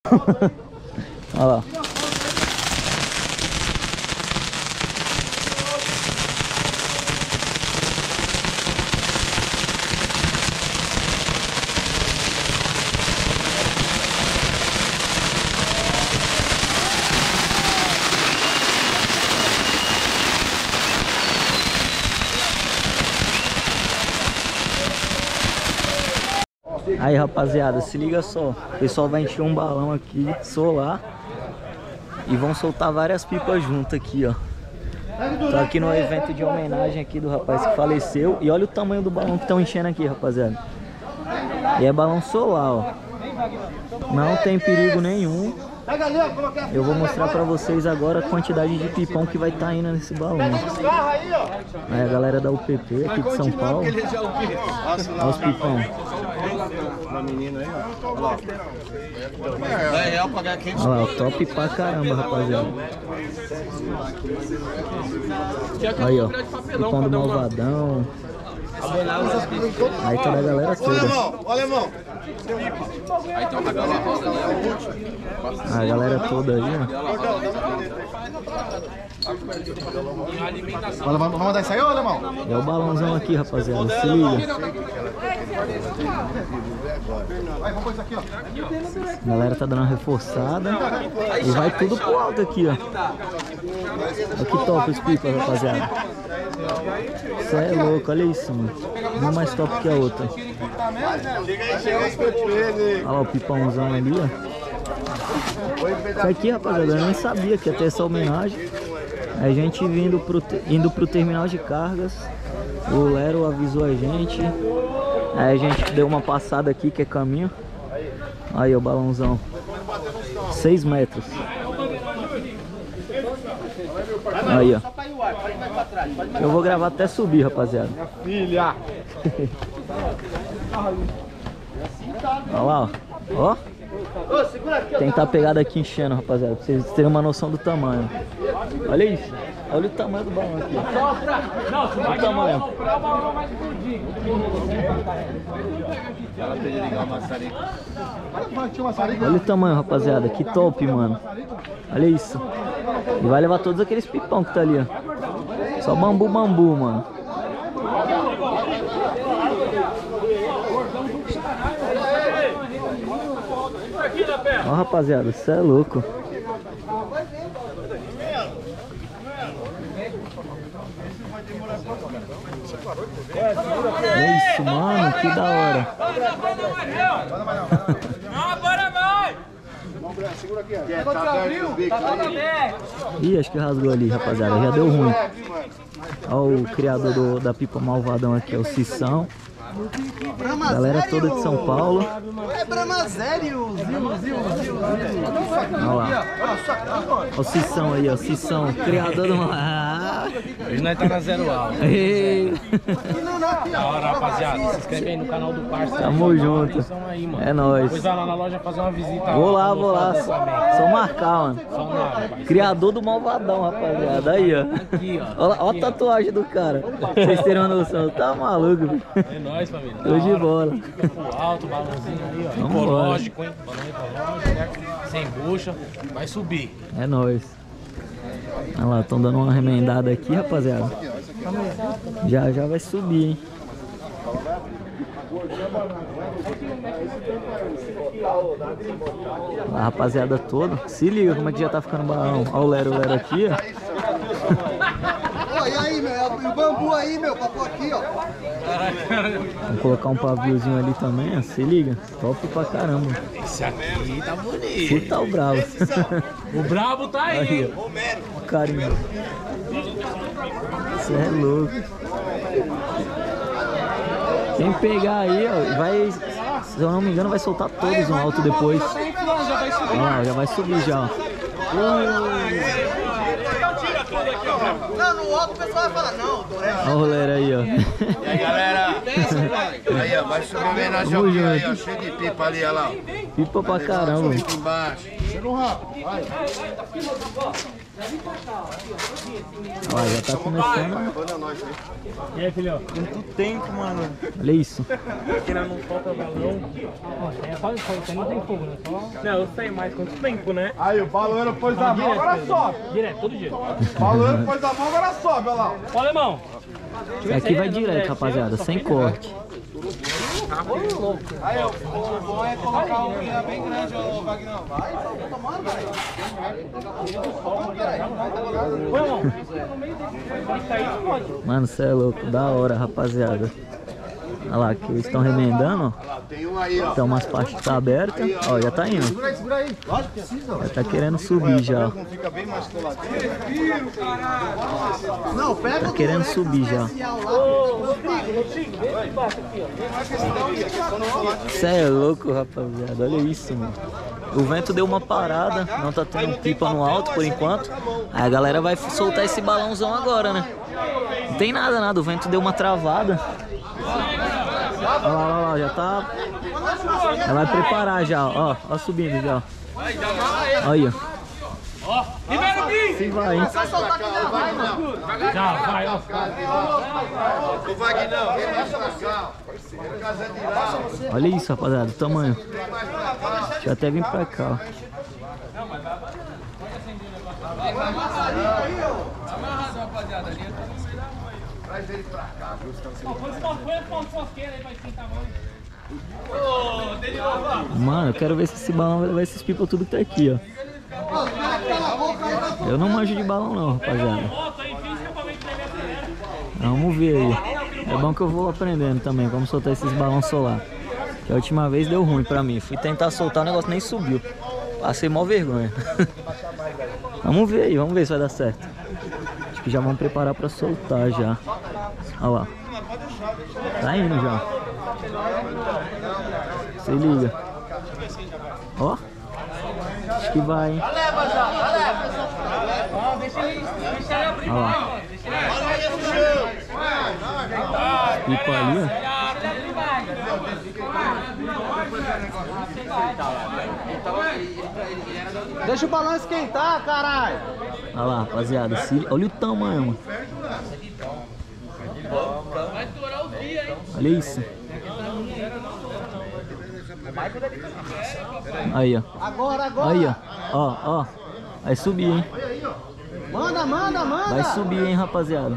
Olha lá. Aí, rapaziada, se liga só. O pessoal vai encher um balão aqui, solar. E vão soltar várias pipas junto aqui, ó. Tô aqui no evento de homenagem aqui do rapaz que faleceu. E olha o tamanho do balão que estão enchendo aqui, rapaziada. E é balão solar, ó. Não tem perigo nenhum. Eu vou mostrar pra vocês agora a quantidade de pipão que vai estar indo nesse balão. Aí a galera da UPP aqui de São Paulo. Olha os pipão. Olha lá, top pra caramba, rapaziada. Aí, ó, pipão do Malvadão. Aí toda a galera toda. Olha, irmão. A galera toda aí, ó. Vamos mandar isso aí, ô alemão? É o balãozão aqui, rapaziada. Se liga. A galera tá dando uma reforçada. E vai tudo pro alto aqui, ó. Olha que top os pipas, rapaziada. Isso é louco, olha isso, mano. Uma mais top que a outra. Olha lá o pipãozão ali, ó. Isso aqui, rapaziada, eu nem sabia que ia ter essa homenagem. A gente indo pro terminal de cargas. O Lero avisou a gente. Aí a gente deu uma passada aqui, que é caminho. Aí o balãozão. 6 metros. Aí, ó. Eu vou gravar até subir, rapaziada. Filha! Olha lá, ó. Ó. Tentar pegar daqui enchendo, rapaziada, pra vocês terem uma noção do tamanho. Olha isso. Olha o tamanho do balão aqui. Olha o tamanho. Olha o tamanho, rapaziada. Que top, mano. Olha isso. E vai levar todos aqueles pipão que tá ali, ó. Só bambu, bambu, mano. Ó, rapaziada, isso é louco. É isso, mano, que da hora. Agora vai! Ih, acho que rasgou ali, rapaziada. Já deu ruim. Ó, o criador da pipa Malvadão aqui, é o Cissão. Galera toda de São Paulo. É Brahmazério! Olha lá. Olha o Cissão aí, ó. Cissão, criador do... Hoje nós tá na zero aula. Da hora, rapaziada. Se inscreve aí no canal do parceiro. Tamo junto. Aí, mano. É nóis. Depois vai lá na loja fazer uma visita. Vou lá, vou lá. Só marcar, mano. Só nada, rapaz. Criador do Malvadão, rapaziada. Aí, ó. Aqui, ó. Olha a tatuagem do cara. Pra vocês terem uma noção. Tá maluco, velho. É nóis, família. Tô de bola. Fica pro alto, balãozinho aí, ó. Vamos Ecológico, hein? Balão ecológico, certo? Sem bucha. Vai subir. É nóis. Olha lá, estão dando uma remendada aqui, rapaziada. Já vai subir, hein? A rapaziada toda. Se liga como é que já tá ficando o balão. Olha o Lero aqui, ó. E aí, meu? E o bambu aí, meu? Papo aqui, ó. Vamos colocar um paviozinho ali também, ó. Se liga. Top pra caramba. Esse aqui tá bonito. Esse tá o bravo. O brabo tá aí, hein? O carinho. Você é louco. Quem pegar aí, ó, vai... Se eu não me engano, vai soltar todos no alto depois. Olha lá, já vai subir já, ó. Não, no alto o pessoal vai falar, não, Olha o Lero aí, ó. E aí, galera? Aí, ó, vai subir homenagem ao Pia aí, ó. Cheio de pipa ali, olha lá. Pipa pra caramba. Aqui embaixo. Chegou rápido, vai. Ó, já tá começando. E aí, filhão? Muito tempo, mano. Olha isso. Aqui não solta balão. É quase fogo, não tem fogo, né? Não, eu sei mais quanto tempo, né? Aí, o baloeiro pôs a mão, agora sobe. Direto, todo dia. O baloeiro pôs a mão, agora sobe, olha lá. Ó, alemão. Aqui vai direto, rapaziada, sem corte. Aí, o bom é colocar um guia bem grande, ô Vagnão. Vai, só vou tomando, velho. Mano, cê é louco, da hora, rapaziada. Olha lá, que eles estão remendando, ó. Tem um aí, ó. Então umas partes que tá aberta, ó, já tá indo. Segura aí. Lógico que precisa. Já tá querendo subir já, ó. Fica bem mais coladinho. Não, pega Tá querendo subir já. Cê é louco, rapaziada, olha isso, mano. O vento deu uma parada, não tá tendo pipa no alto por enquanto. Aí a galera vai soltar esse balãozão agora, né? Não tem nada, o vento deu uma travada. Olha lá, já tá... Ela vai preparar já, ó subindo já. Olha. Libera o bicho! Sim, vai, hein? Já, vai, ó. O Vagnão, vem mais pra cá. Casa de lá. Olha isso, rapaziada, o tamanho. Deixa eu até vir pra cá, ó. Traz ele pra cá, viu? Mano, eu quero ver se esse balão vai levar esses people tudo que tá aqui, ó. Eu não manjo de balão não, rapaziada. Vamos ver aí. É bom que eu vou aprendendo também como soltar esses balões solar. Que a última vez deu ruim pra mim. Fui tentar soltar, o negócio nem subiu. Passei mó vergonha. Vamos ver aí, vamos ver se vai dar certo. Acho que já vamos preparar pra soltar já. Olha lá. Tá indo já. Se liga. Ó. Acho que vai, hein? Olha lá. Pipa ali, ó. Deixa o balão esquentar, caralho. Olha lá, rapaziada. Olha o tamanho, mano. Olha isso. Aí, ó. Agora. Aí, ó. Vai subir, hein? Manda. Vai subir, hein, rapaziada.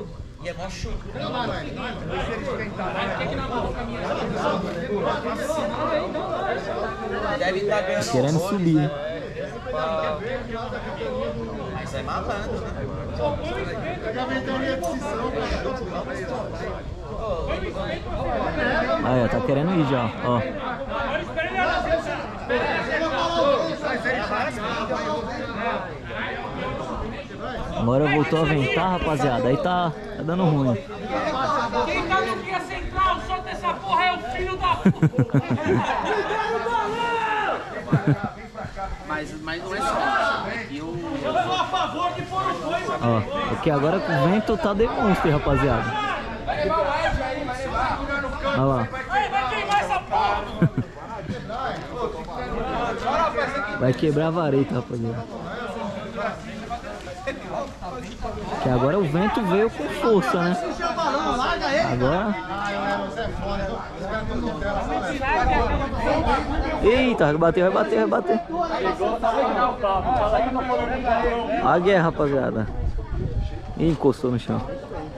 Tá querendo subir, hein? Mas é malandro, né? Aí, ó, tá querendo ir já, ó. Agora voltou a ventar, rapaziada. Aí tá dando ruim. Quem tá no guia central, solta essa porra, é o filho da puta! Mas não é só. Eu sou a favor que foram os dois. Ó, porque agora com o vento tá demonstro, rapaziada. Vai levar o Ed aí, vai levar. Olha lá. Vai queimar essa porra! Vai quebrar a vareta, rapaziada. Que agora o vento veio com força, né? Agora... Eita, vai bater. A guerra, rapaziada. Ih, encostou no chão.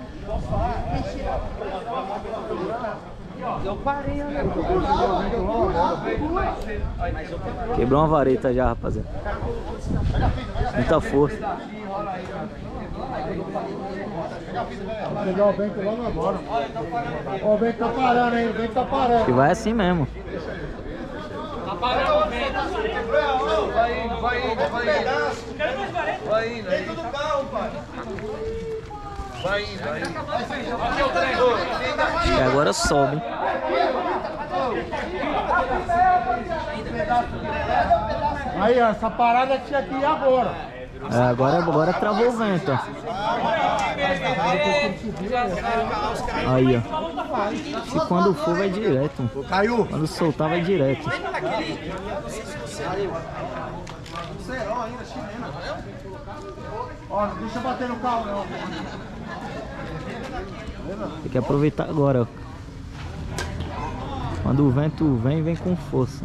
Quebrou uma vareta já, rapaziada. Muita força. Vou pegar o vento logo agora. Ó, o vento tá parando, hein? O vento tá parando. Que vai assim mesmo. Tá parando o vento. Vai indo. Dentro do carro, pai. Vai indo. Aqui é o trem. E agora sobe, hein? Aí, ó, essa parada tinha que ir agora. É, agora travou o vento, ó. Aí, ó. Se quando for, vai direto. Caiu. Quando soltar, vai direto. Ó, não deixa bater no carro, não. Tem que aproveitar agora, ó. Quando o vento vem, vem com força.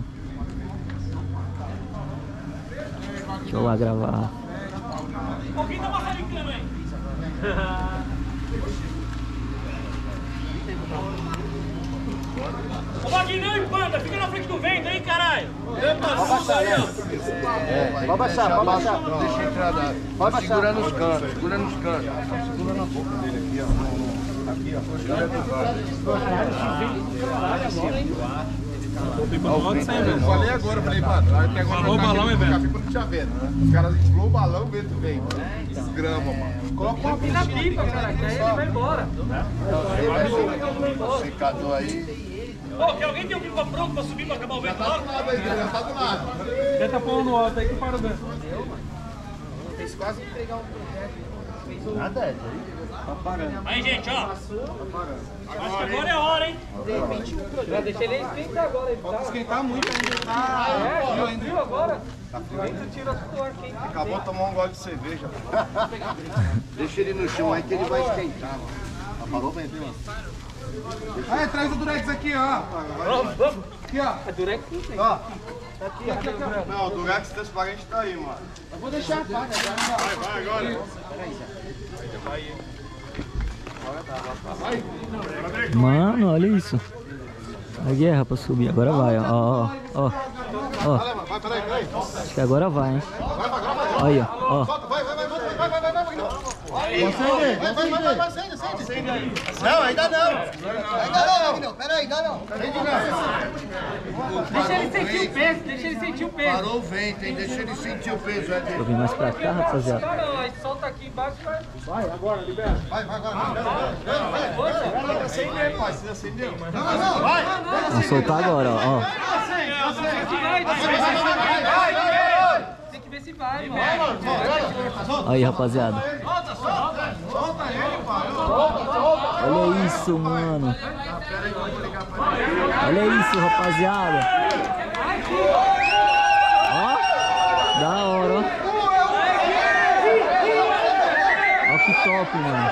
Deixa eu lá gravar. Alguém tá passando em cama aí? Ô Vaguinho, não empanta, fica na frente do vento aí, caralho! Vai baixar, vai baixar. Deixa a entrada. Vai segurando os cantos, segurando os cantos. Segura na boca dele aqui, ó. Aqui, ó. Eu falei agora, falei, mano, até agora o balão é velho. Não tinha vento, né? Os caras inflou o balão, o vento vem. Desgrama, mano. Coloca uma Na pipa, cara, que aí ele vai embora. secador aí. Ô, que alguém tem um pipa pronto pra subir pra acabar o vento logo? Já tá do lado. Tenta pôr no alto aí que para o vento. Fez quase entregar um projeto. Nada, é. Tá parando. Aí, gente, ó. Acho que agora é a hora, hein? Já deixei ele esquentar agora. Ele Pode esquentar muito ainda. frio agora. Vento tira as suor quente. Acabou de tomar um gole de cerveja. Deixa ele no chão aí que ele vai esquentar, mano. Parou bem, viu? Aí, traz o Durex aqui, ó. Vamos. Aqui, ó. É Durex não tem. Ó. Aqui, aqui, aqui. Não, o Durex transparente tá aí, mano. Eu vou deixar a faca, já não dá. Vai agora. Mano, olha isso. A guerra pra subir. Agora vai, ó. Ó. Vai, peraí. Acho que agora vai, hein. Olha, ó. Vai. Acende. Não, ainda não. Peraí, ainda não. Deixa ele sentir o peso, Parou o vento, hein? Deixa ele sentir o peso. Vou vir mais pra cá, rapaziada. Não, aí solta aqui embaixo e vai. Vai, agora, libera. Vai. Acendeu, pai. Você acendeu? Vamos soltar agora, ó. Tem que ver se vai, mano. Aí, rapaziada. Solta ele, pai. Olha isso, mano. Olha isso, rapaziada. Ó, da hora, ó. Ó que top, mano.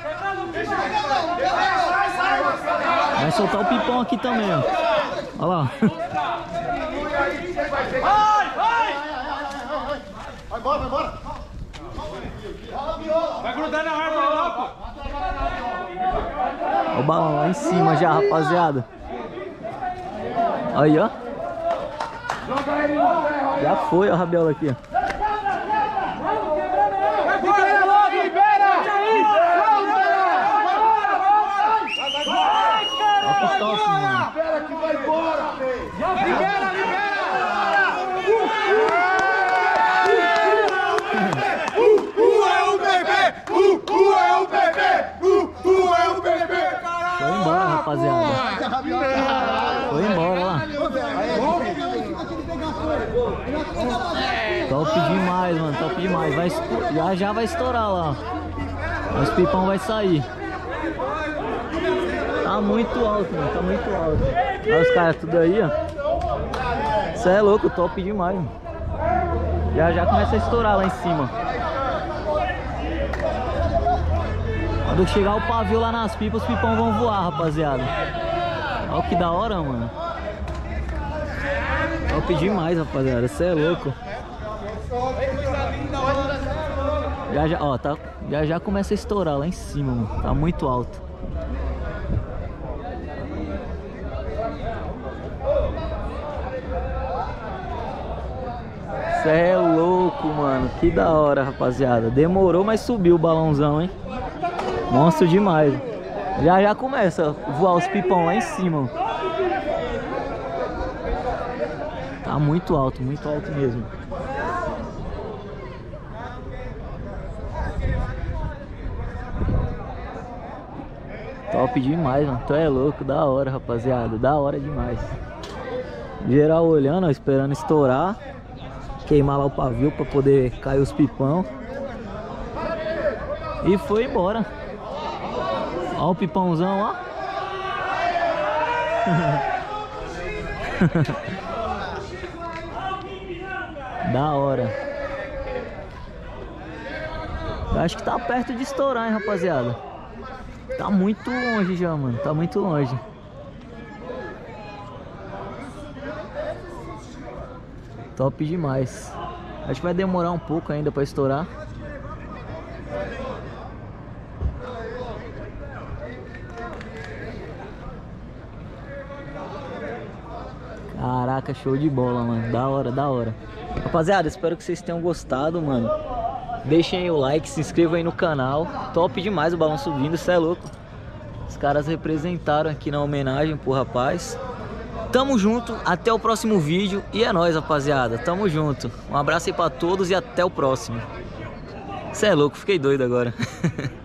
Vai soltar o pipão aqui também, ó. Olha lá. Vai embora. Vai grudar na árvore lá, pô. Ó o balão lá em cima já, rapaziada. Aí, ó. Já foi a rabiola aqui, ó. Ó que top, mano. Libera que vai embora, velho. Libera! Foi embora, rapaziada. Foi embora, lá. Top demais, mano. Top demais. Já vai estourar lá. Os pipão vai sair. Tá muito alto, mano. Tá muito alto. Olha os caras tudo aí, ó. Isso é louco, top demais, mano. Já começa a estourar lá em cima. Quando chegar o pavio lá nas pipas, os pipão vão voar, rapaziada. Olha que da hora, mano. Top demais, rapaziada. Isso é louco. Ó, tá, já começa a estourar lá em cima, mano. Tá muito alto. Isso é louco, mano. Que da hora, rapaziada. Demorou, mas subiu o balãozão, hein? Monstro demais. Já começa a voar os pipão lá em cima. Tá muito alto mesmo. Top demais, mano. Tu é louco, da hora, rapaziada. Da hora demais. Geral olhando, ó, esperando estourar. Queimar lá o pavio pra poder cair os pipão. E foi embora. Ó o pipãozão, ó. Da hora. Eu acho que tá perto de estourar, hein, rapaziada. Tá muito longe já, mano. Tá muito longe. Top demais. Acho que vai demorar um pouco ainda pra estourar. Caraca, show de bola, mano. Da hora, da hora. Rapaziada, espero que vocês tenham gostado, mano. Deixem aí o like, se inscrevam aí no canal. Top demais o balão subindo, cê é louco. Os caras representaram aqui na homenagem pro rapaz. Tamo junto, até o próximo vídeo. E é nóis, rapaziada, tamo junto. Um abraço aí pra todos e até o próximo. Cê é louco, fiquei doido agora.